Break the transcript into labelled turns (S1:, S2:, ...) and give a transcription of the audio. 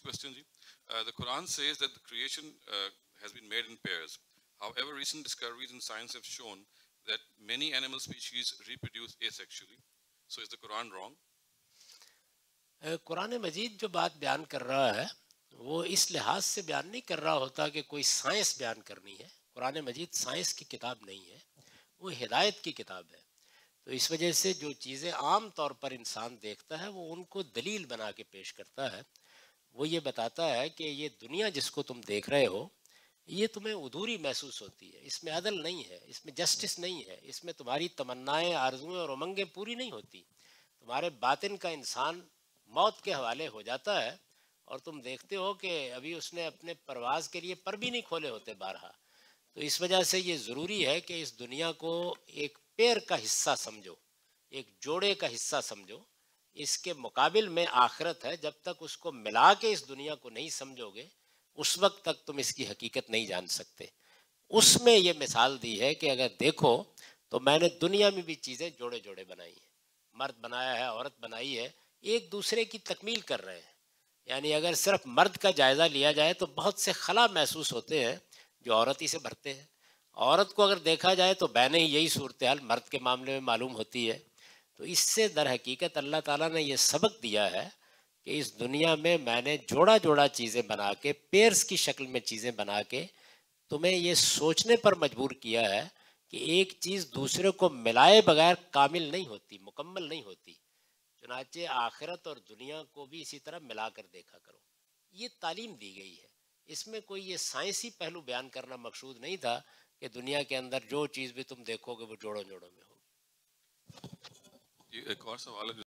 S1: question, ji. The Quran says that the creation has been made in pairs. However, recent discoveries in science have shown that many animal species reproduce asexually. So is the Quran wrong?
S2: قرآن مجید جو بات بیان کر رہا ہے وہ اس لحاظ سے بیان نہیں کر رہا ہوتا کہ کوئی سائنس بیان کرنی ہے. قرآن مجید سائنس کی کتاب نہیں ہے، وہ ہدایت کی کتاب ہے. تو اس وجہ سے جو چیزیں عام طور پر انسان دیکھتا ہے وہ ان کو دلیل بنا کے پیش کرتا ہے. وہ یہ بتاتا ہے کہ یہ دنیا جس کو تم دیکھ رہے ہو یہ تمہیں ادھوری محسوس ہوتی ہے، اس میں عدل نہیں ہے، اس میں جسٹس نہیں ہے، اس میں تمہاری تمنائیں، آرزویں اور امنگیں پوری نہیں ہوتی. تمہارے باطن کا انسان موت کے حوالے ہو جاتا ہے اور تم دیکھتے ہو کہ ابھی اس نے اپنے پرواز کے لیے پر بھی نہیں کھولے ہوتے بارہا. تو اس وجہ سے یہ ضروری ہے کہ اس دنیا کو ایک پیر کا حصہ سمجھو، ایک جوڑے کا حصہ سمجھو. اس کے مقابل میں آخرت ہے. جب تک اس کو ملا کے اس دنیا کو نہیں سمجھو گے اس وقت تک تم اس کی حقیقت نہیں جان سکتے. اس میں یہ مثال دی ہے کہ اگر دیکھو تو میں نے دنیا میں بھی چیزیں جوڑے جوڑے بنائی ہیں. مرد بنایا ہے، عورت بنائی ہے، ایک دوسرے کی تکمیل کر رہے ہیں. یعنی اگر صرف مرد کا جائزہ لیا جائے تو بہت سے خلا محسوس ہوتے ہیں جو عورت ہی سے بھرتے ہیں. عورت کو اگر دیکھا جائے تو بہنیں یہی صورتحال مرد کے معاملے میں معلوم ہوتی ہے. تو اس سے در حقیقت اللہ تعالیٰ نے یہ سبق دیا ہے کہ اس دنیا میں نے جوڑا جوڑا چیزیں بنا کے، پیئرز کی شکل میں چیزیں بنا کے تمہیں یہ سوچنے پر مجبور کیا ہے کہ ایک چیز دوسرے کو ملائے بغیر کامل نہیں ہوتی، مکمل نہیں ہوتی. چنانچہ آخرت اور دنیا کو بھی اسی طرح ملا کر دیکھا کرو. یہ تعلیم دی گئی ہے. اس میں کوئی یہ سائنسی پہلو بیان کرنا مقصود نہیں تھا کہ دنیا کے اندر جو چیز بھی تم دیکھو گے وہ جوڑوں جوڑوں میں ہوگی.
S1: ایک اور سوال ہے